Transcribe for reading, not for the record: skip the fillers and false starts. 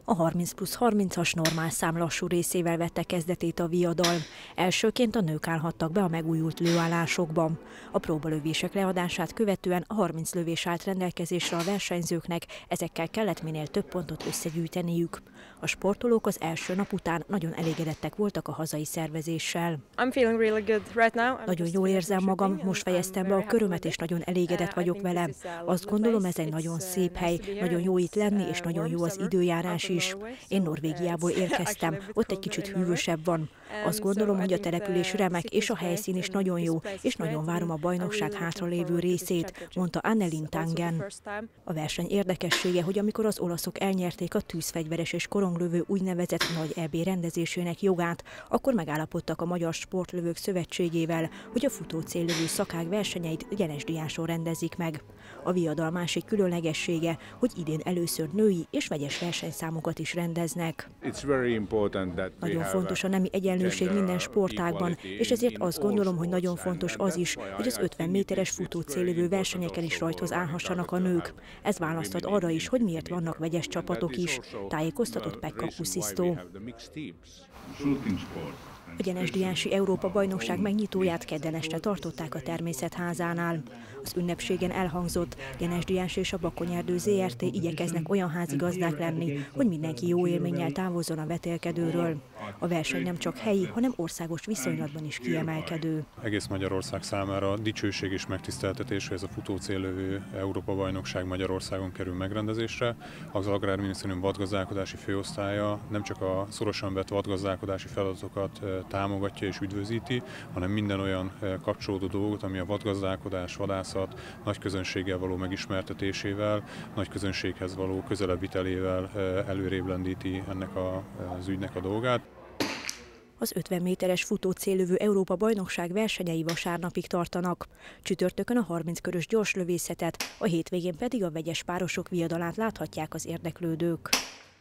A 30+30-as normálszám lassú részével vette kezdetét a viadal. Elsőként a nők állhattak be a megújult lőállásokban. A próbalövések leadását követően a 30 lövés állt rendelkezésre a versenyzőknek, ezekkel kellett minél több pontot összegyűjteniük. A sportolók az első nap után nagyon elégedettek voltak a hazai szervezéssel. Nagyon jól érzem magam, most fejeztem be a körömet, és nagyon elégedett vagyok vele. Azt gondolom, ez egy nagyon szép hely, nagyon jó itt lenni, és nagyon jó az időjárás is. Én Norvégiából érkeztem, ott egy kicsit hűvösebb van. Azt gondolom, hogy a település remek, és a helyszín is nagyon jó, és nagyon várom a bajnokság hátralévő részét, mondta Annelien Tangen. A verseny érdekessége, hogy amikor az olaszok elnyerték a tűzfegyveres és koronglövő úgynevezett nagy EB rendezésének jogát, akkor megállapodtak a Magyar Sportlövők Szövetségével, hogy a futócéllövő szakág versenyeit Gyenesdiáson rendezik meg. A viadal másik különlegessége, hogy idén először női és vegyes versenyszámokat is rendeznek. Nagyon fontos a nemi egyenlőség minden sportágban, és ezért azt gondolom, hogy nagyon fontos az is, hogy az 50 méteres futócéllövő versenyeken is rajthoz állhassanak a nők. Ez választ ad arra is, hogy miért vannak vegyes csapatok is, tájékoztatott Pekka Kusztisztó. A Gyenesdiási Európa-bajnokság megnyitóját kedden este tartották a Természettházánál. Az ünnepségen elhangzott, Gyenesdiás és a Bakonyerdő Zrt. Igyekeznek olyan házigazdák lenni, hogy mindenki jó élménnyel távozzon a vetélkedőről. A verseny nem csak helyi, hanem országos viszonylatban is kiemelkedő. Egész Magyarország számára dicsőség és megtiszteltetés, hogy ez a futócéllövő Európa-bajnokság Magyarországon kerül megrendezésre. Az Agrárminisztérium vadgazdálkodási főosztálya nem csak a szorosan vett vadgazdálkodási feladatokat támogatja és üdvözíti, hanem minden olyan kapcsolódó dolgot, ami a vadgazdálkodás, vadászat nagy közönséggel való megismertetésével, nagy közönséghez való közelebb vitelével előrébb lendíti ennek az ügynek a dolgát. Az 50 méteres futócéllövő Európa-bajnokság versenyei vasárnapig tartanak. Csütörtökön a 30 körös gyorslövészetet, a hétvégén pedig a vegyes párosok viadalát láthatják az érdeklődők.